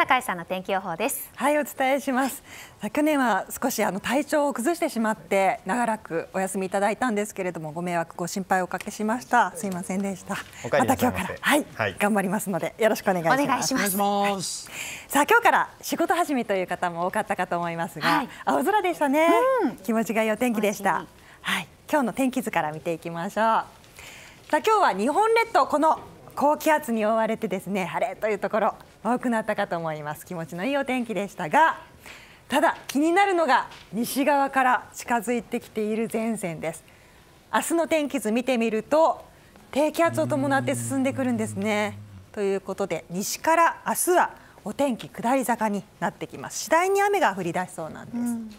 高橋さんの天気予報です。 はい、お伝えします。去年は少し体調を崩してしまって長らくお休みいただいたんですけれども、ご迷惑ご心配をおかけしました。すいませんでした。また今日から頑張りますのでよろしくお願いします。 お願いします。 さあ今日から仕事始めという方も多かったかと思いますが、青空でしたね。気持ちがいいお天気でした。はい、今日の天気図から見ていきましょう。さあ今日は日本列島この高気圧に覆われてですね、晴れというところ多くなったかと思います。気持ちのいいお天気でしたが、ただ気になるのが西側から近づいてきている前線です。明日の天気図見てみると低気圧を伴って進んでくるんですね。ということで西から明日はお天気下り坂になってきます。次第に雨が降り出しそうなんです。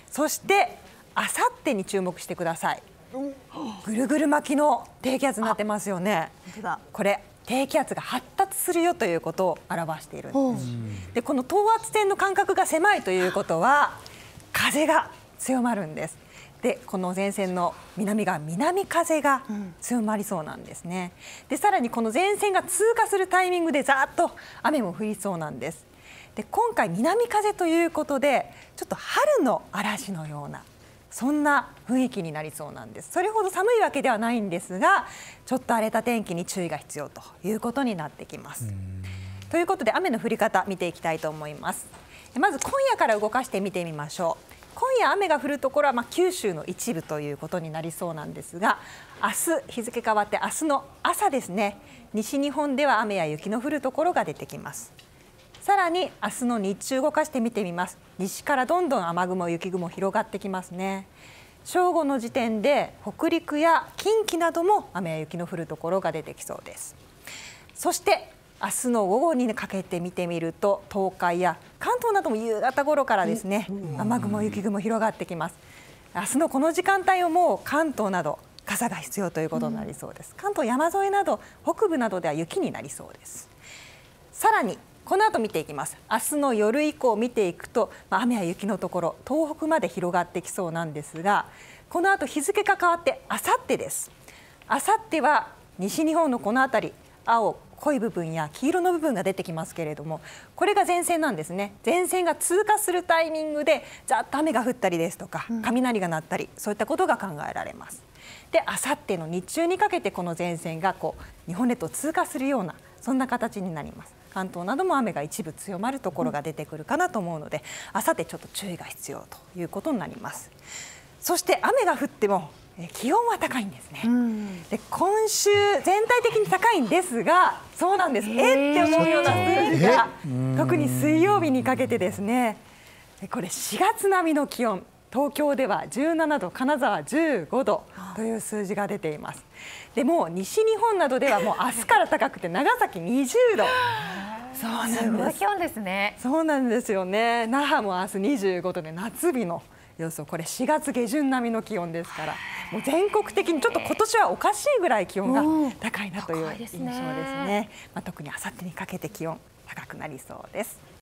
そしてあさってに注目してください。ぐるぐる巻きの低気圧になってますよね。これ低気圧が発達するよということを表しているんです。でこの等圧線の間隔が狭いということは風が強まるんです。でこの前線の南側、南風が強まりそうなんですね。でさらにこの前線が通過するタイミングでざーっと雨も降りそうなんです。で今回南風ということでちょっと春の嵐のようなそんな雰囲気になりそうなんです。それほど寒いわけではないんですが、ちょっと荒れた天気に注意が必要ということになってきます。ということで雨の降り方見ていきたいと思います。まず今夜から動かして見てみましょう。今夜雨が降るところは九州の一部ということになりそうなんですが、明日日付変わって明日の朝ですね、西日本では雨や雪の降るところが出てきます。さらに明日の日中動かして見てみます。西からどんどん雨雲雪雲広がってきますね。正午の時点で北陸や近畿なども雨や雪の降るところが出てきそうです。そして明日の午後にかけて見てみると東海や関東なども夕方頃からですね、雨雲雪雲広がってきます。明日のこの時間帯はもう関東など傘が必要ということになりそうです。関東山沿いなど北部などでは雪になりそうです。さらにこの後見ていきます。明日の夜以降見ていくと、雨や雪のところ東北まで広がってきそうなんですが、この後日付が変わってあさってです。あさっては西日本のこの辺り青濃い部分や黄色の部分が出てきますけれども、これが前線なんですね。前線が通過するタイミングでざっと雨が降ったりですとか雷が鳴ったり、そういったことが考えられます。であさっての日中にかけてこの前線が日本列島を通過するようなそんな形になります。関東なども雨が一部強まるところが出てくるかなと思うので、あさってちょっと注意が必要ということになります。そして雨が降っても気温は高いんですね。で今週全体的に高いんですが、そうなんです。って思うような数字が特に水曜日にかけてですね、これ4月並みの気温、東京では17度、金沢15度という数字が出ています。でも西日本などではもう明日から高くて長崎20度。そうなんです。すごい気温ですね。 そうなんですよね。那覇も明日25度で夏日の予想。これ4月下旬並みの気温ですから、もう全国的にちょっと今年はおかしいぐらい気温が高いなという印象ですね。特にあさってにかけて気温高くなりそうです。